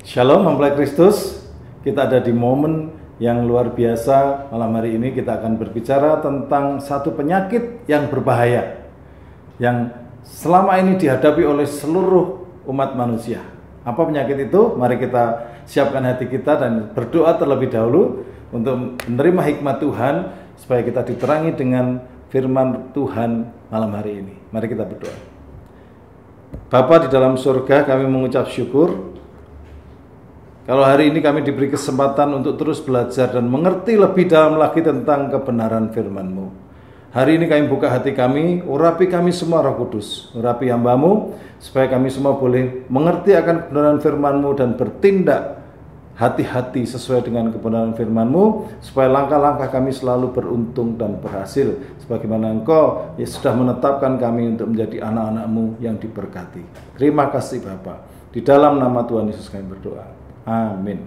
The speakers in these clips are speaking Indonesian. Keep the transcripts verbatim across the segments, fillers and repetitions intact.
Shalom mempelai Kristus, kita ada di momen yang luar biasa. Malam hari ini kita akan berbicara tentang satu penyakit yang berbahaya yang selama ini dihadapi oleh seluruh umat manusia. Apa penyakit itu? Mari kita siapkan hati kita dan berdoa terlebih dahulu untuk menerima hikmat Tuhan supaya kita diterangi dengan firman Tuhan malam hari ini. Mari kita berdoa. Bapa di dalam surga, kami mengucap syukur kalau hari ini kami diberi kesempatan untuk terus belajar dan mengerti lebih dalam lagi tentang kebenaran firman-Mu. Hari ini kami buka hati kami, urapi kami semua Roh Kudus, urapi hamba-Mu, supaya kami semua boleh mengerti akan kebenaran firman-Mu dan bertindak hati-hati sesuai dengan kebenaran firman-Mu, supaya langkah-langkah kami selalu beruntung dan berhasil, sebagaimana Engkau ya sudah menetapkan kami untuk menjadi anak-anak-Mu yang diberkati. Terima kasih Bapa. Di dalam nama Tuhan Yesus kami berdoa. Amin.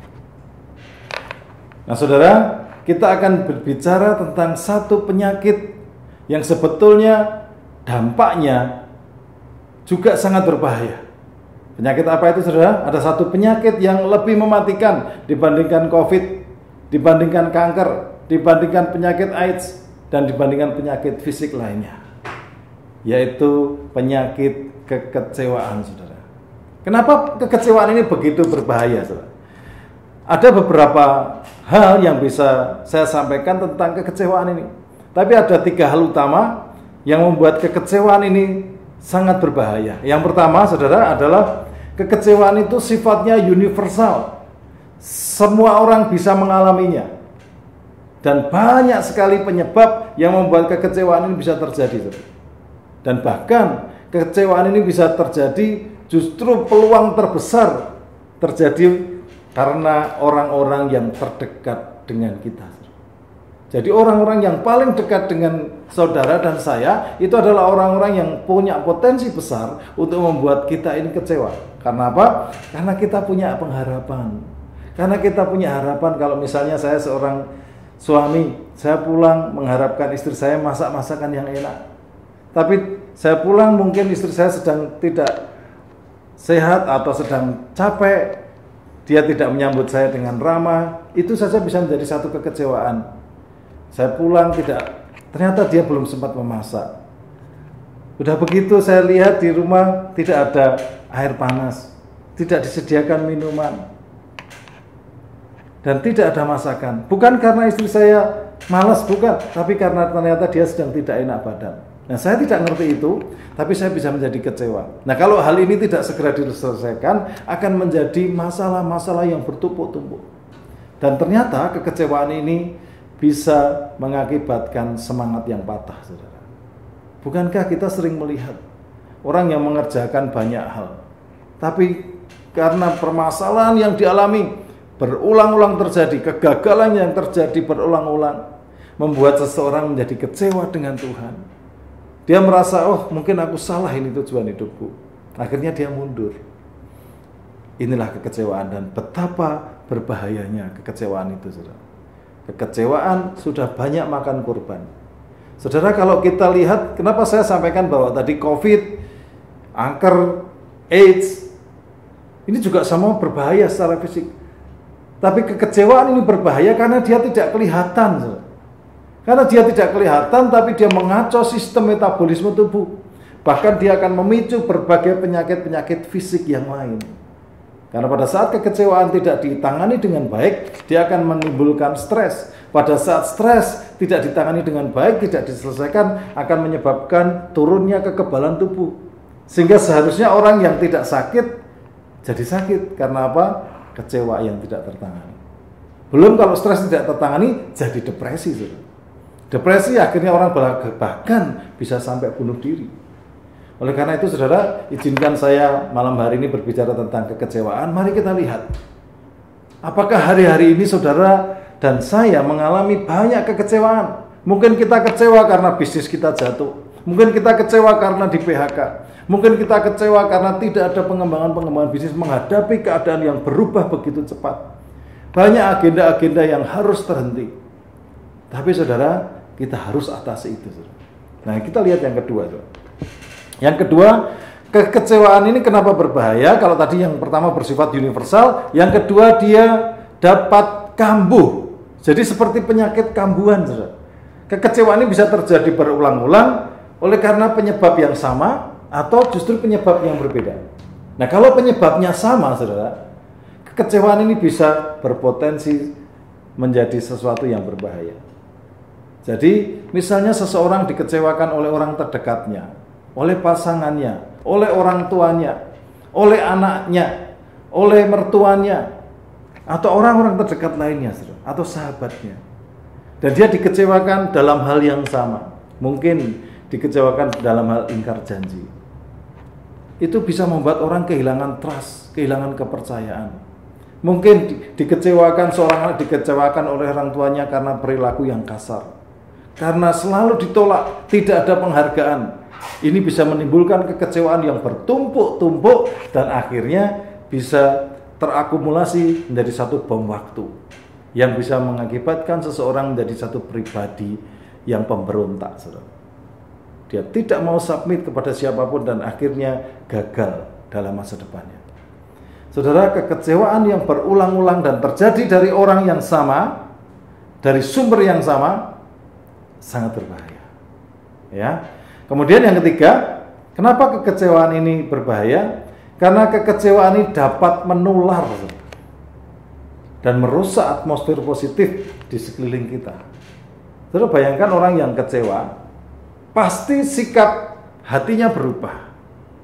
Nah saudara, kita akan berbicara tentang satu penyakit yang sebetulnya dampaknya juga sangat berbahaya. Penyakit apa itu saudara? Ada satu penyakit yang lebih mematikan dibandingkan COVID, dibandingkan kanker, dibandingkan penyakit AIDS, dan dibandingkan penyakit fisik lainnya, yaitu penyakit kekecewaan saudara. Kenapa kekecewaan ini begitu berbahaya saudara? Ada beberapa hal yang bisa saya sampaikan tentang kekecewaan ini, tapi ada tiga hal utama yang membuat kekecewaan ini sangat berbahaya. Yang pertama saudara adalah kekecewaan itu sifatnya universal. Semua orang bisa mengalaminya. Dan banyak sekali penyebab yang membuat kekecewaan ini bisa terjadi. Saudara. Dan bahkan kekecewaan ini bisa terjadi, justru peluang terbesar terjadi karena orang-orang yang terdekat dengan kita. Jadi orang-orang yang paling dekat dengan saudara dan saya itu adalah orang-orang yang punya potensi besar untuk membuat kita ini kecewa. Karena apa? Karena kita punya pengharapan. Karena kita punya harapan kalau misalnya saya seorang suami, saya pulang mengharapkan istri saya masak masakan yang enak. Tapi saya pulang mungkin istri saya sedang tidak sehat atau sedang capek, dia tidak menyambut saya dengan ramah, itu saja bisa menjadi satu kekecewaan. Saya pulang tidak, ternyata dia belum sempat memasak. Udah begitu saya lihat di rumah tidak ada air panas, tidak disediakan minuman, dan tidak ada masakan. Bukan karena istri saya malas, bukan, tapi karena ternyata dia sedang tidak enak badan. Nah saya tidak ngerti itu, tapi saya bisa menjadi kecewa. Nah kalau hal ini tidak segera diselesaikan, akan menjadi masalah-masalah yang bertumpuk-tumpuk. Dan ternyata kekecewaan ini bisa mengakibatkan semangat yang patah, saudara. Bukankah kita sering melihat orang yang mengerjakan banyak hal, tapi karena permasalahan yang dialami berulang-ulang terjadi, kegagalan yang terjadi berulang-ulang, membuat seseorang menjadi kecewa dengan Tuhan. Dia merasa, oh mungkin aku salah ini tujuan hidupku. Akhirnya dia mundur. Inilah kekecewaan dan betapa berbahayanya kekecewaan itu, saudara. Kekecewaan sudah banyak makan korban. Saudara, kalau kita lihat, kenapa saya sampaikan bahwa tadi COVID, kanker, AIDS, ini juga sama berbahaya secara fisik. Tapi kekecewaan ini berbahaya karena dia tidak kelihatan, saudara. Karena dia tidak kelihatan, tapi dia mengacau sistem metabolisme tubuh. Bahkan dia akan memicu berbagai penyakit-penyakit fisik yang lain. Karena pada saat kekecewaan tidak ditangani dengan baik, dia akan menimbulkan stres. Pada saat stres tidak ditangani dengan baik, tidak diselesaikan, akan menyebabkan turunnya kekebalan tubuh. Sehingga seharusnya orang yang tidak sakit, jadi sakit. Karena apa? Kecewa yang tidak tertangani. Belum kalau stres tidak tertangani, jadi depresi, saudara. Depresi akhirnya orang bahkan bisa sampai bunuh diri. Oleh karena itu saudara, izinkan saya malam hari ini berbicara tentang kekecewaan. Mari kita lihat, apakah hari-hari ini saudara dan saya mengalami banyak kekecewaan. Mungkin kita kecewa karena bisnis kita jatuh. Mungkin kita kecewa karena di P H K. Mungkin kita kecewa karena tidak ada pengembangan-pengembangan bisnis menghadapi keadaan yang berubah begitu cepat. Banyak agenda-agenda yang harus terhenti. Tapi saudara, kita harus atasi itu. Nah, kita lihat yang kedua. Yang kedua, kekecewaan ini kenapa berbahaya? Kalau tadi yang pertama bersifat universal, yang kedua dia dapat kambuh. Jadi seperti penyakit kambuhan, saudara. Kekecewaan ini bisa terjadi berulang-ulang oleh karena penyebab yang sama atau justru penyebab yang berbeda. Nah, kalau penyebabnya sama, saudara, kekecewaan ini bisa berpotensi menjadi sesuatu yang berbahaya. Jadi, misalnya seseorang dikecewakan oleh orang terdekatnya, oleh pasangannya, oleh orang tuanya, oleh anaknya, oleh mertuanya, atau orang-orang terdekat lainnya, atau sahabatnya. Dan dia dikecewakan dalam hal yang sama. Mungkin dikecewakan dalam hal ingkar janji. Itu bisa membuat orang kehilangan trust, kehilangan kepercayaan. Mungkin di, dikecewakan seorang dikecewakan oleh orang tuanya karena perilaku yang kasar. Karena selalu ditolak, tidak ada penghargaan. Ini bisa menimbulkan kekecewaan yang bertumpuk-tumpuk dan akhirnya bisa terakumulasi menjadi satu bom waktu yang bisa mengakibatkan seseorang menjadi satu pribadi yang pemberontak, saudara. Dia tidak mau submit kepada siapapun dan akhirnya gagal dalam masa depannya. Saudara, kekecewaan yang berulang-ulang dan terjadi dari orang yang sama, dari sumber yang sama, sangat berbahaya. Ya. Kemudian yang ketiga, kenapa kekecewaan ini berbahaya? Karena kekecewaan ini dapat menular dan merusak atmosfer positif di sekeliling kita. Saudara, bayangkan orang yang kecewa, pasti sikap hatinya berubah.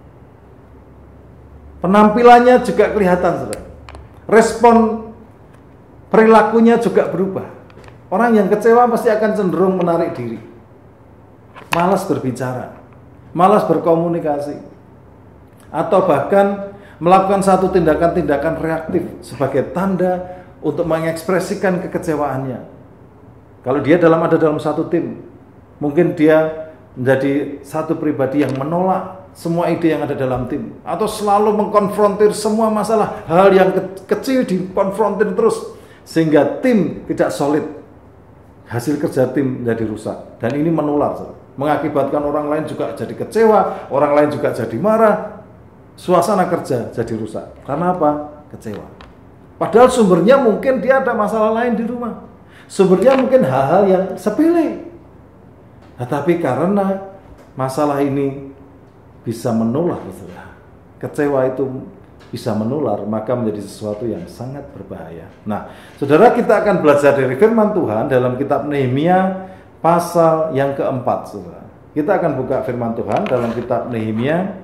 Penampilannya juga kelihatan, saudara. Respon perilakunya juga berubah. Orang yang kecewa pasti akan cenderung menarik diri, malas berbicara, malas berkomunikasi, atau bahkan melakukan satu tindakan-tindakan reaktif sebagai tanda untuk mengekspresikan kekecewaannya. Kalau dia dalam ada dalam satu tim, mungkin dia menjadi satu pribadi yang menolak semua ide yang ada dalam tim, atau selalu mengkonfrontir semua masalah, hal yang ke- kecil dikonfrontir terus, sehingga tim tidak solid, hasil kerja tim menjadi rusak, dan ini menular, mengakibatkan orang lain juga jadi kecewa, orang lain juga jadi marah, suasana kerja jadi rusak. Karena apa? Kecewa. Padahal sumbernya mungkin dia ada masalah lain di rumah, sumbernya mungkin hal-hal yang sepele, tetapi karena masalah ini bisa menular, saudara. Kecewa itu bisa menular, maka menjadi sesuatu yang sangat berbahaya. Nah, saudara, kita akan belajar dari firman Tuhan dalam kitab Nehemia pasal yang keempat, saudara. Kita akan buka firman Tuhan dalam kitab Nehemia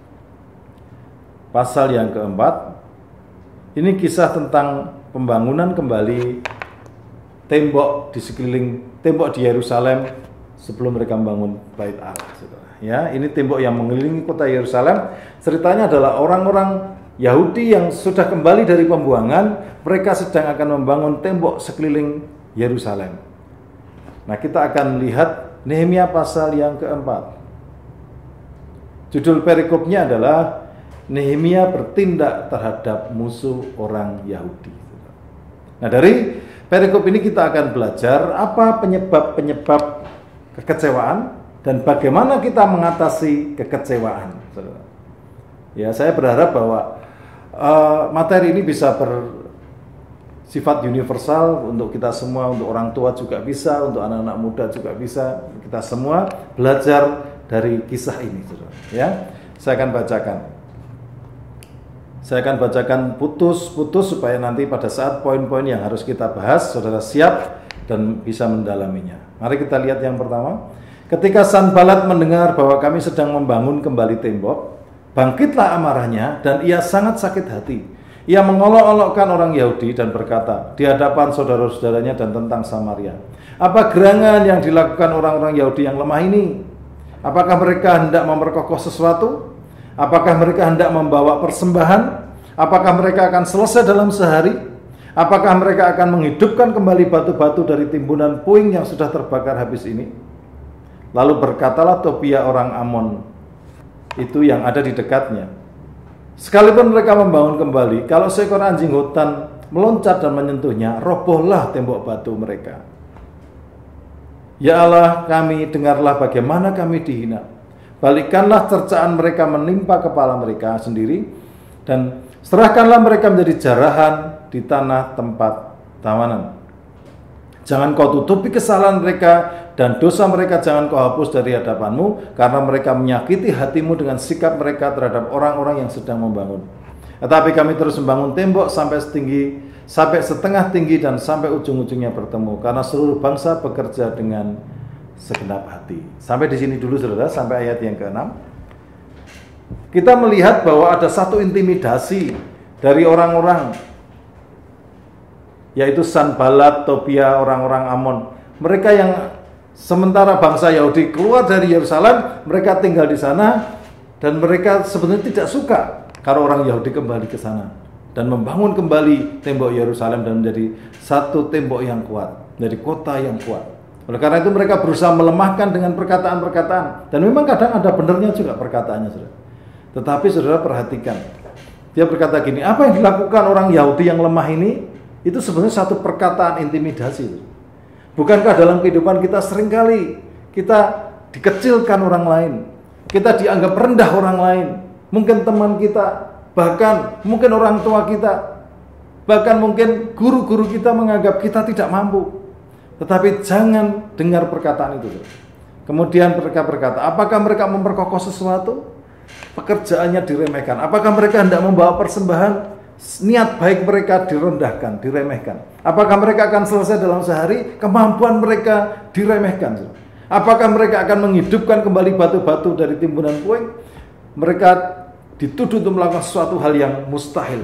pasal yang keempat. Ini kisah tentang pembangunan kembali tembok di sekeliling, tembok di Yerusalem sebelum mereka membangun Bait Allah, saudara. Ya, ini tembok yang mengelilingi kota Yerusalem. Ceritanya adalah orang-orang Yahudi yang sudah kembali dari pembuangan, mereka sedang akan membangun tembok sekeliling Yerusalem. Nah, kita akan lihat Nehemia pasal yang keempat. Judul perikopnya adalah Nehemia bertindak terhadap musuh orang Yahudi. Nah, dari perikop ini kita akan belajar apa penyebab-penyebab kekecewaan dan bagaimana kita mengatasi kekecewaan. Ya, saya berharap bahwa uh, materi ini bisa bersifat universal untuk kita semua, untuk orang tua juga bisa, untuk anak-anak muda juga bisa. Kita semua belajar dari kisah ini, saudara. Ya, saya akan bacakan. Saya akan bacakan putus-putus supaya nanti pada saat poin-poin yang harus kita bahas, saudara siap dan bisa mendalaminya. Mari kita lihat yang pertama. Ketika Sanbalat mendengar bahwa kami sedang membangun kembali tembok, bangkitlah amarahnya dan ia sangat sakit hati. Ia mengolok-olokkan orang Yahudi dan berkata di hadapan saudara-saudaranya dan tentang Samaria, apa gerangan yang dilakukan orang-orang Yahudi yang lemah ini? Apakah mereka hendak memperkokoh sesuatu? Apakah mereka hendak membawa persembahan? Apakah mereka akan selesai dalam sehari? Apakah mereka akan menghidupkan kembali batu-batu dari timbunan puing yang sudah terbakar habis ini? Lalu berkatalah Tobia orang Amon itu yang ada di dekatnya, sekalipun mereka membangun kembali, kalau seekor anjing hutan meloncat dan menyentuhnya, robohlah tembok batu mereka. Ya Allah kami, dengarlah bagaimana kami dihina. balikkanlah cercaan mereka menimpa kepala mereka sendiri, dan serahkanlah mereka menjadi jarahan di tanah tempat tawanan. Jangan kau tutupi kesalahan mereka, dan dosa mereka jangan kau hapus dari hadapanmu, karena mereka menyakiti hatimu dengan sikap mereka terhadap orang-orang yang sedang membangun. Tetapi kami terus membangun tembok sampai setinggi, sampai setengah tinggi dan sampai ujung-ujungnya bertemu, karena seluruh bangsa bekerja dengan segenap hati. Sampai di sini dulu saudara, sampai ayat yang keenam. Kita melihat bahwa ada satu intimidasi dari orang-orang, yaitu Sanballat, Tobia, orang-orang Amon. Mereka yang sementara bangsa Yahudi keluar dari Yerusalem, mereka tinggal di sana, dan mereka sebenarnya tidak suka kalau orang Yahudi kembali ke sana dan membangun kembali tembok Yerusalem dan menjadi satu tembok yang kuat, menjadi kota yang kuat. Oleh karena itu mereka berusaha melemahkan dengan perkataan-perkataan, dan memang kadang ada benarnya juga perkataannya, saudara. Tetapi saudara perhatikan, dia berkata gini, apa yang dilakukan orang Yahudi yang lemah ini, itu sebenarnya satu perkataan intimidasi. Bukankah dalam kehidupan kita seringkali kita dikecilkan orang lain, kita dianggap rendah orang lain, mungkin teman kita, bahkan mungkin orang tua kita, bahkan mungkin guru-guru kita menganggap kita tidak mampu. Tetapi jangan dengar perkataan itu. Kemudian mereka berkata, apakah mereka memperkokoh sesuatu? Pekerjaannya diremehkan. Apakah mereka hendak membawa persembahan? Niat baik mereka direndahkan, diremehkan. Apakah mereka akan selesai dalam sehari? Kemampuan mereka diremehkan. Apakah mereka akan menghidupkan kembali batu-batu dari timbunan puing? Mereka dituduh untuk melakukan sesuatu hal yang mustahil.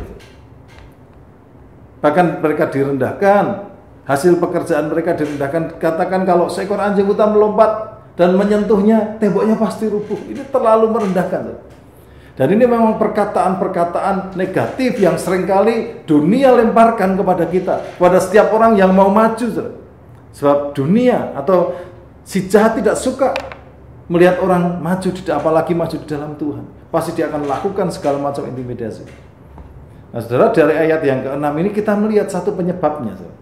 Bahkan mereka direndahkan. Hasil pekerjaan mereka direndahkan. Katakan kalau seekor anjing hutan melompat dan menyentuhnya, temboknya pasti rubuh. Ini terlalu merendahkan. Dan ini memang perkataan-perkataan negatif yang seringkali dunia lemparkan kepada kita, kepada setiap orang yang mau maju. Sebab dunia atau si jahat tidak suka melihat orang maju, apalagi maju di dalam Tuhan. Pasti dia akan lakukan segala macam intimidasi. Nah saudara, dari ayat yang keenam ini kita melihat satu penyebabnya. Saudara.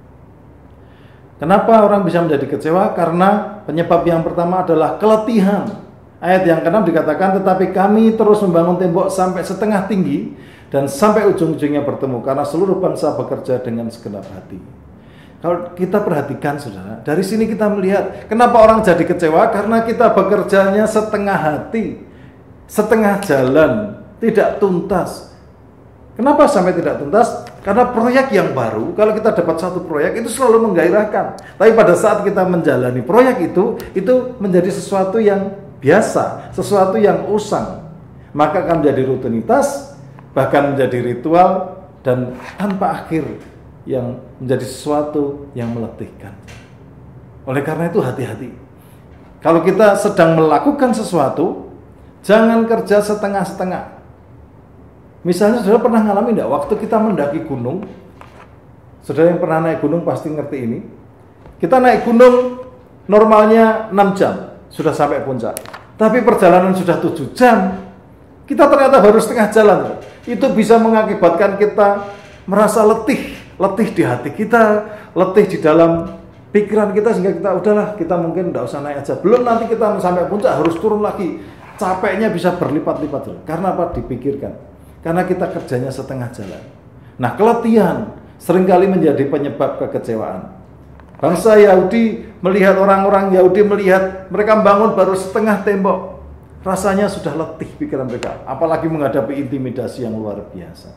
Kenapa orang bisa menjadi kecewa? Karena penyebab yang pertama adalah keletihan. Ayat yang keenam dikatakan, tetapi kami terus membangun tembok sampai setengah tinggi dan sampai ujung-ujungnya bertemu, karena seluruh bangsa bekerja dengan segenap hati. Kalau kita perhatikan saudara, dari sini kita melihat kenapa orang jadi kecewa, karena kita bekerjanya setengah hati, setengah jalan, tidak tuntas. Kenapa sampai tidak tuntas? Karena proyek yang baru, kalau kita dapat satu proyek itu selalu menggairahkan. Tapi pada saat kita menjalani proyek itu, itu menjadi sesuatu yang biasa, sesuatu yang usang. Maka akan menjadi rutinitas, bahkan menjadi ritual, dan tanpa akhir yang menjadi sesuatu yang meletihkan. Oleh karena itu hati-hati. Kalau kita sedang melakukan sesuatu, jangan kerja setengah-setengah. Misalnya saudara pernah ngalami enggak waktu kita mendaki gunung? Saudara yang pernah naik gunung pasti ngerti ini. Kita naik gunung normalnya enam jam sudah sampai puncak. Tapi perjalanan sudah tujuh jam. Kita ternyata baru setengah jalan. Itu bisa mengakibatkan kita merasa letih, letih di hati kita, letih di dalam pikiran kita, sehingga kita udahlah, kita mungkin enggak usah naik aja. Belum nanti kita sampai puncak harus turun lagi. Capeknya bisa berlipat-lipat. Karena apa? Dipikirkan. Karena kita kerjanya setengah jalan. Nah, keletihan seringkali menjadi penyebab kekecewaan. Bangsa Yahudi melihat orang-orang Yahudi melihat mereka membangun baru setengah tembok. Rasanya sudah letih pikiran mereka. Apalagi menghadapi intimidasi yang luar biasa.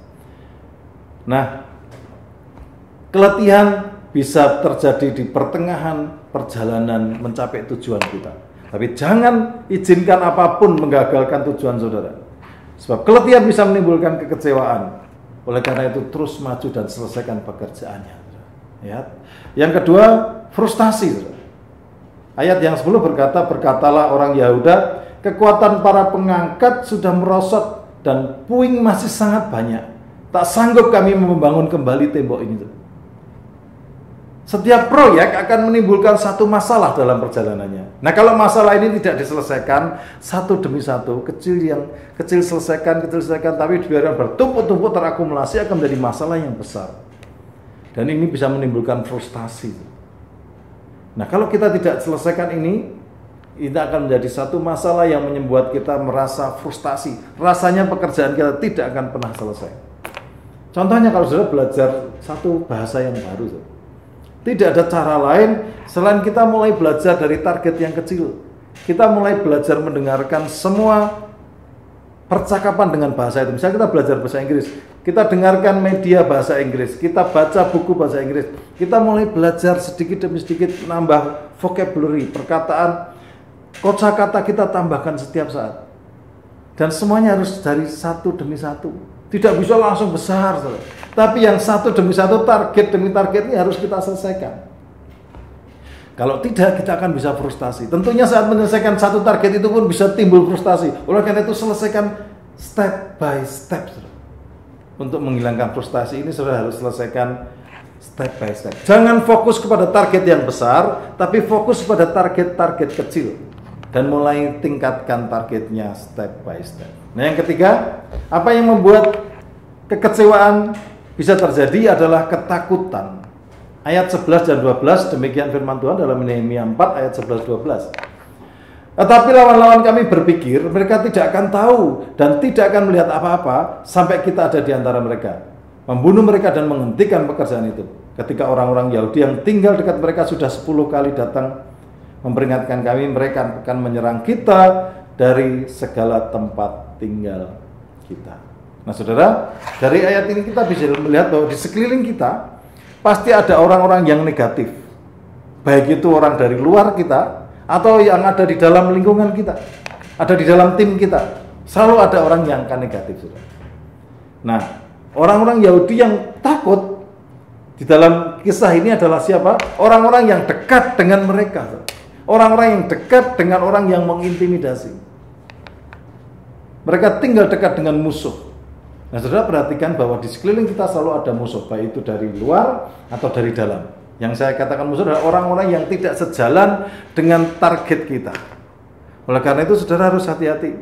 Nah, keletihan bisa terjadi di pertengahan perjalanan mencapai tujuan kita. Tapi jangan izinkan apapun menggagalkan tujuan saudara. Sebab keletihan bisa menimbulkan kekecewaan. Oleh karena itu terus maju dan selesaikan pekerjaannya. Ya. Yang kedua, frustasi. Ayat yang sepuluh berkata, berkatalah orang Yahuda, kekuatan para pengangkat sudah merosot dan puing masih sangat banyak. Tak sanggup kami membangun kembali tembok ini. Setiap proyek akan menimbulkan satu masalah dalam perjalanannya. Nah, kalau masalah ini tidak diselesaikan satu demi satu, kecil yang kecil selesaikan, kecil selesaikan, tapi biarkan bertumpuk-tumpuk terakumulasi akan menjadi masalah yang besar. Dan ini bisa menimbulkan frustasi. Nah, kalau kita tidak selesaikan ini, Ini akan menjadi satu masalah yang membuat kita merasa frustasi. Rasanya pekerjaan kita tidak akan pernah selesai. Contohnya kalau saudara belajar satu bahasa yang baru, tidak ada cara lain selain kita mulai belajar dari target yang kecil. Kita mulai belajar mendengarkan semua percakapan dengan bahasa itu. Misalnya kita belajar bahasa Inggris, kita dengarkan media bahasa Inggris, kita baca buku bahasa Inggris, kita mulai belajar sedikit demi sedikit nambah vocabulary, perkataan, kosakata kita tambahkan setiap saat. Dan semuanya harus dari satu demi satu. Tidak bisa langsung besar, saudara. Tapi yang satu demi satu, target demi target ini harus kita selesaikan. Kalau tidak, kita akan bisa frustasi. Tentunya saat menyelesaikan satu target itu pun bisa timbul frustasi. Oleh karena itu, selesaikan step by step, saudara. Untuk menghilangkan frustasi ini, saudara harus selesaikan step by step. Jangan fokus kepada target yang besar, tapi fokus pada target-target kecil. Dan mulai tingkatkan targetnya step by step. Nah, yang ketiga, apa yang membuat kekecewaan bisa terjadi adalah ketakutan. Ayat sebelas dan dua belas, demikian firman Tuhan dalam Nehemia empat ayat sebelas dua belas. Tetapi lawan-lawan kami berpikir mereka tidak akan tahu dan tidak akan melihat apa-apa sampai kita ada di antara mereka, membunuh mereka dan menghentikan pekerjaan itu. Ketika orang-orang Yahudi yang tinggal dekat mereka sudah sepuluh kali datang memperingatkan kami, mereka akan menyerang kita dari segala tempat tinggal kita. Nah, saudara, dari ayat ini kita bisa melihat bahwa di sekeliling kita pasti ada orang-orang yang negatif. Baik itu orang dari luar kita atau yang ada di dalam lingkungan kita, ada di dalam tim kita. Selalu ada orang yang akan negatif, saudara. Nah, orang-orang Yahudi yang takut di dalam kisah ini adalah siapa? Orang-orang yang dekat dengan mereka, saudara. Orang-orang yang dekat dengan orang yang mengintimidasi. Mereka tinggal dekat dengan musuh. Nah, saudara perhatikan bahwa di sekeliling kita selalu ada musuh, baik itu dari luar atau dari dalam. Yang saya katakan musuh adalah orang-orang yang tidak sejalan dengan target kita. Oleh karena itu, saudara harus hati-hati.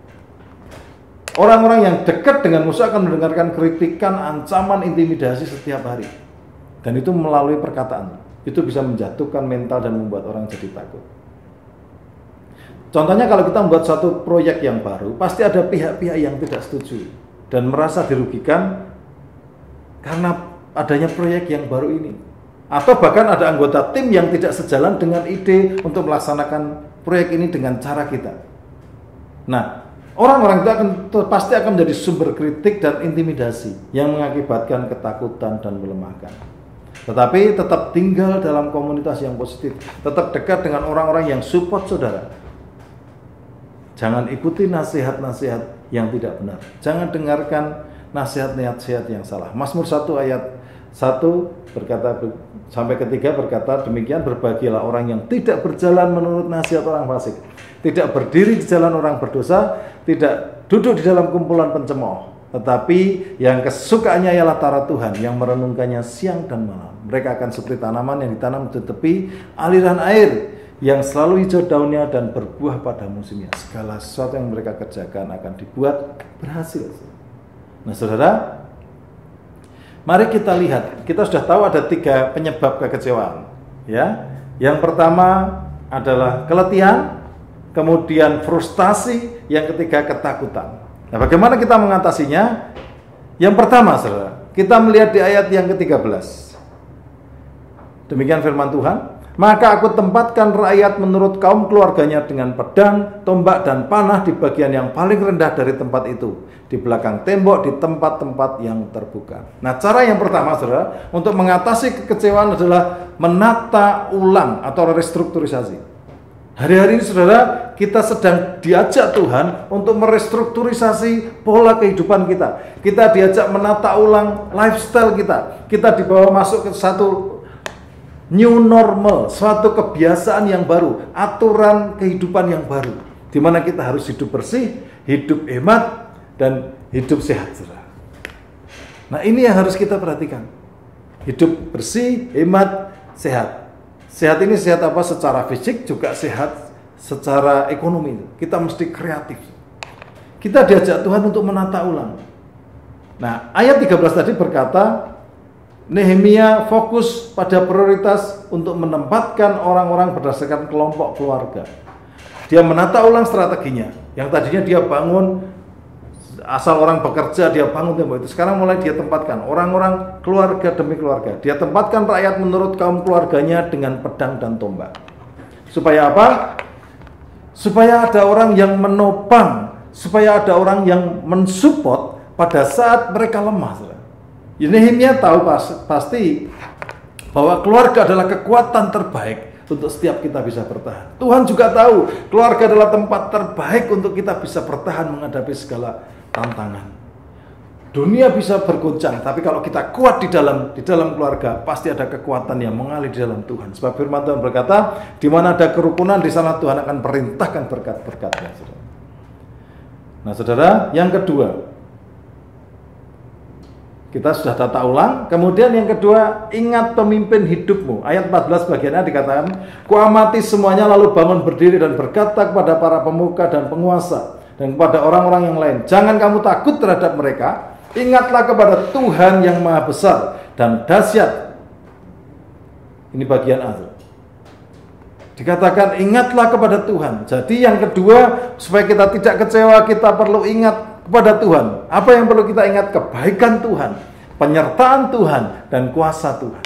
Orang-orang yang dekat dengan musuh akan mendengarkan kritikan, ancaman, intimidasi setiap hari. Dan itu melalui perkataan. Itu bisa menjatuhkan mental dan membuat orang jadi takut. Contohnya kalau kita membuat satu proyek yang baru, pasti ada pihak-pihak yang tidak setuju dan merasa dirugikan karena adanya proyek yang baru ini. Atau bahkan ada anggota tim yang tidak sejalan dengan ide untuk melaksanakan proyek ini dengan cara kita. Nah, orang-orang itu akan pasti akan menjadi sumber kritik dan intimidasi yang mengakibatkan ketakutan dan melemahkan. Tetapi tetap tinggal dalam komunitas yang positif, tetap dekat dengan orang-orang yang support saudara. Jangan ikuti nasihat-nasihat yang tidak benar. Jangan dengarkan nasihat-nasihat yang salah. Mazmur satu ayat satu berkata sampai ketiga berkata demikian, berbahagialah orang yang tidak berjalan menurut nasihat orang fasik, tidak berdiri di jalan orang berdosa, tidak duduk di dalam kumpulan pencemooh, tetapi yang kesukaannya ialah taurat Tuhan, yang merenungkannya siang dan malam. Mereka akan seperti tanaman yang ditanam di tepi aliran air, yang selalu hijau daunnya dan berbuah pada musimnya. Segala sesuatu yang mereka kerjakan akan dibuat berhasil. Nah, saudara, mari kita lihat. Kita sudah tahu ada tiga penyebab kekecewaan. Ya, yang pertama adalah keletihan, kemudian frustasi, yang ketiga ketakutan. Nah, bagaimana kita mengatasinya? Yang pertama, saudara, kita melihat di ayat yang ketiga belas. Demikian firman Tuhan, maka aku tempatkan rakyat menurut kaum keluarganya dengan pedang, tombak, dan panah di bagian yang paling rendah dari tempat itu, di belakang tembok, di tempat-tempat yang terbuka. Nah, cara yang pertama, saudara, untuk mengatasi kekecewaan adalah menata ulang atau restrukturisasi. Hari-hari ini, saudara, kita sedang diajak Tuhan untuk merestrukturisasi pola kehidupan kita. Kita diajak menata ulang lifestyle kita. Kita dibawa masuk ke satu new normal, suatu kebiasaan yang baru, aturan kehidupan yang baru, di mana kita harus hidup bersih, hidup hemat, dan hidup sehat, saudara. Nah, ini yang harus kita perhatikan. Hidup bersih, hemat, sehat. Sehat ini sehat apa? Secara fisik, juga sehat secara ekonomi. Kita mesti kreatif. Kita diajak Tuhan untuk menata ulang. Nah, ayat tiga belas tadi berkata, Nehemia fokus pada prioritas untuk menempatkan orang-orang berdasarkan kelompok keluarga. Dia menata ulang strateginya. Yang tadinya dia bangun, asal orang bekerja, dia bangun tembok itu. Sekarang mulai dia tempatkan orang-orang keluarga demi keluarga. Dia tempatkan rakyat menurut kaum keluarganya dengan pedang dan tombak. Supaya apa? Supaya ada orang yang menopang, supaya ada orang yang mensupport pada saat mereka lemah. Nehemia tahu pasti bahwa keluarga adalah kekuatan terbaik untuk setiap kita bisa bertahan. Tuhan juga tahu keluarga adalah tempat terbaik untuk kita bisa bertahan menghadapi segala tantangan. Dunia bisa bergoncang, tapi kalau kita kuat di dalam di dalam keluarga, pasti ada kekuatan yang mengalir di dalam Tuhan. Sebab firman Tuhan berkata, di mana ada kerukunan, di sana Tuhan akan perintahkan berkat-berkatnya. Nah, saudara, yang kedua, kita sudah tata ulang. Kemudian yang kedua, ingat pemimpin hidupmu. Ayat empat belas bagiannya dikatakan, kuamati semuanya lalu bangun berdiri dan berkata kepada para pemuka dan penguasa dan kepada orang-orang yang lain, jangan kamu takut terhadap mereka. Ingatlah kepada Tuhan yang maha besar dan dahsyat. Ini bagian A. Dikatakan ingatlah kepada Tuhan. Jadi yang kedua, supaya kita tidak kecewa, kita perlu ingat kepada Tuhan. Apa yang perlu kita ingat? Kebaikan Tuhan, penyertaan Tuhan, dan kuasa Tuhan.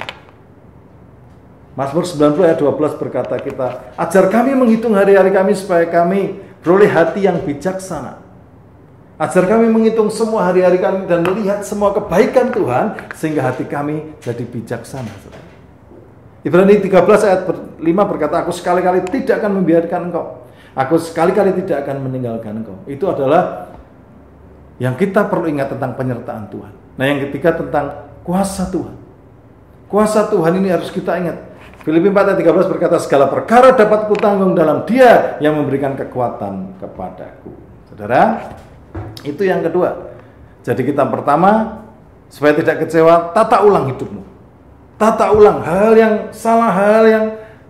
Mazmur sembilan puluh ayat dua belas berkata kita, ajar kami menghitung hari-hari kami supaya kami beroleh hati yang bijaksana. Ajar kami menghitung semua hari-hari kami dan melihat semua kebaikan Tuhan sehingga hati kami jadi bijaksana. Ibrani tiga belas ayat lima berkata, aku sekali-kali tidak akan membiarkan engkau. Aku sekali-kali tidak akan meninggalkan engkau. Itu adalah yang kita perlu ingat tentang penyertaan Tuhan. Nah, yang ketiga tentang kuasa Tuhan. Kuasa Tuhan ini harus kita ingat. Filipi empat ayat tiga belas berkata, segala perkara dapat kutanggung dalam Dia yang memberikan kekuatan kepadaku. Saudara, itu yang kedua. Jadi kita pertama, supaya tidak kecewa, tata ulang hidupmu. Tata ulang hal yang salah, hal yang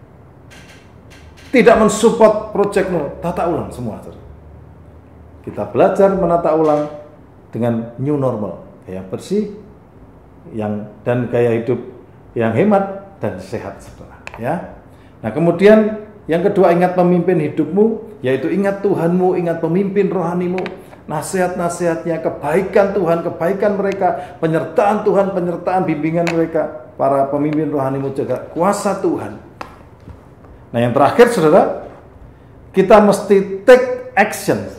tidak mensupport proyekmu. Tata ulang semua. Kita belajar menata ulang dengan new normal, gaya bersih, yang dan gaya hidup yang hemat dan sehat, saudara. Ya. Nah, kemudian yang kedua, ingat pemimpin hidupmu, yaitu ingat Tuhanmu, ingat pemimpin rohanimu, nasihat-nasihatnya, kebaikan Tuhan, kebaikan mereka, penyertaan Tuhan, penyertaan bimbingan mereka, para pemimpin rohanimu juga, kuasa Tuhan. Nah, yang terakhir, saudara, kita mesti take action.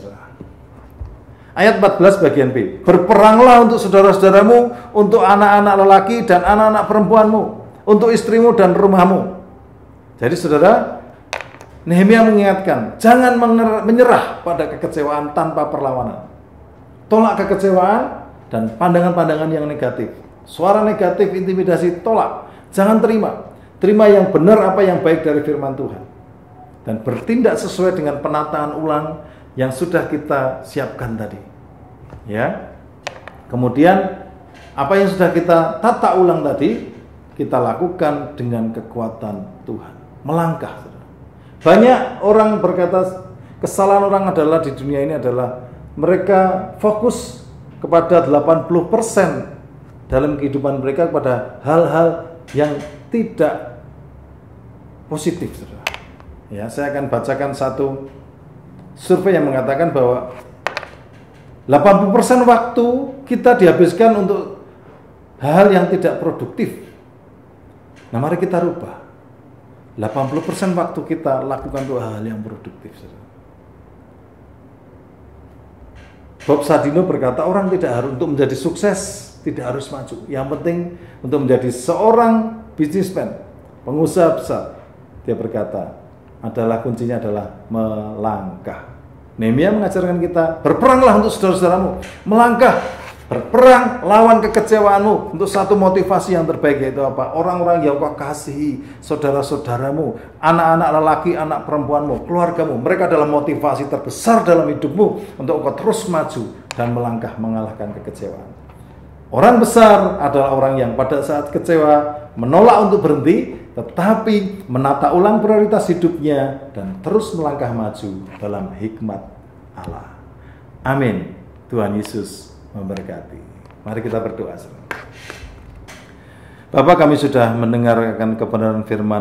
Ayat empat belas bagian B. Berperanglah untuk saudara-saudaramu, untuk anak-anak lelaki dan anak-anak perempuanmu, untuk istrimu dan rumahmu. Jadi saudara, Nehemia mengingatkan, jangan menyerah pada kekecewaan tanpa perlawanan. Tolak kekecewaan dan pandangan-pandangan yang negatif. Suara negatif, intimidasi, tolak. Jangan terima. Terima yang benar, apa yang baik dari firman Tuhan. Dan bertindak sesuai dengan penataan ulang yang sudah kita siapkan tadi. Ya. Kemudian apa yang sudah kita tata ulang tadi, kita lakukan dengan kekuatan Tuhan. Melangkah. Banyak orang berkata kesalahan orang adalah di dunia ini adalah mereka fokus kepada delapan puluh persen dalam kehidupan mereka kepada hal-hal yang tidak positif. Ya, saya akan bacakan satu survei yang mengatakan bahwa delapan puluh persen waktu kita dihabiskan untuk hal yang tidak produktif. Nah, mari kita rubah. delapan puluh persen waktu kita lakukan untuk hal yang produktif. Bob Sadino berkata, orang tidak harus untuk menjadi sukses, tidak harus maju. Yang penting untuk menjadi seorang businessman, pengusaha besar, dia berkata, adalah kuncinya adalah melangkah. Nehemia mengajarkan kita, berperanglah untuk saudara-saudaramu, melangkah, berperang lawan kekecewaanmu untuk satu motivasi yang terbaik, yaitu apa? Orang-orang yang kau kasihi, saudara-saudaramu, anak-anak lelaki, anak perempuanmu, keluargamu, mereka adalah motivasi terbesar dalam hidupmu untuk kau terus maju dan melangkah mengalahkan kekecewaan. Orang besar adalah orang yang pada saat kecewa menolak untuk berhenti, tetapi menata ulang prioritas hidupnya dan terus melangkah maju dalam hikmat Allah. Amin. Tuhan Yesus memberkati. Mari kita berdoa. Bapak, kami sudah mendengarkan kebenaran firman-Mu.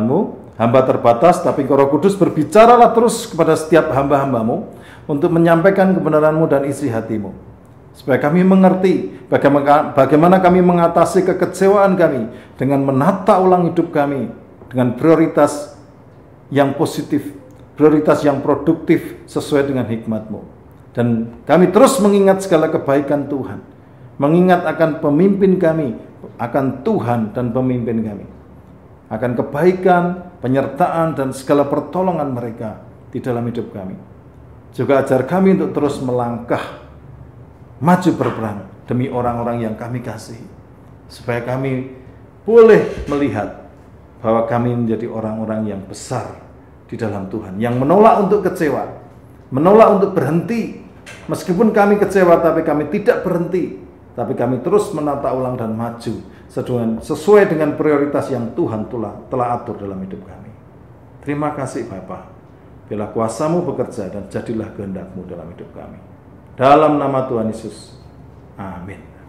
hamba terbatas, tapi Roh Kudus berbicaralah terus kepada setiap hamba-hambamu untuk menyampaikan kebenaran-Mu dan isi hati-Mu, supaya kami mengerti bagaimana, bagaimana kami mengatasi kekecewaan kami dengan menata ulang hidup kami dengan prioritas yang positif, prioritas yang produktif sesuai dengan hikmat-Mu. Dan kami terus mengingat segala kebaikan Tuhan, mengingat akan pemimpin kami, akan Tuhan dan pemimpin kami, akan kebaikan, penyertaan, dan segala pertolongan mereka di dalam hidup kami. Juga ajar kami untuk terus melangkah maju berperang demi orang-orang yang kami kasihi, supaya kami boleh melihat bahwa kami menjadi orang-orang yang besar di dalam Tuhan, yang menolak untuk kecewa, menolak untuk berhenti. Meskipun kami kecewa, tapi kami tidak berhenti, tapi kami terus menata ulang dan maju sesuai dengan prioritas yang Tuhan telah, telah atur dalam hidup kami. Terima kasih Bapa, biarlah kuasa-Mu bekerja dan jadilah kehendak-Mu dalam hidup kami. Dalam nama Tuhan Yesus, amin.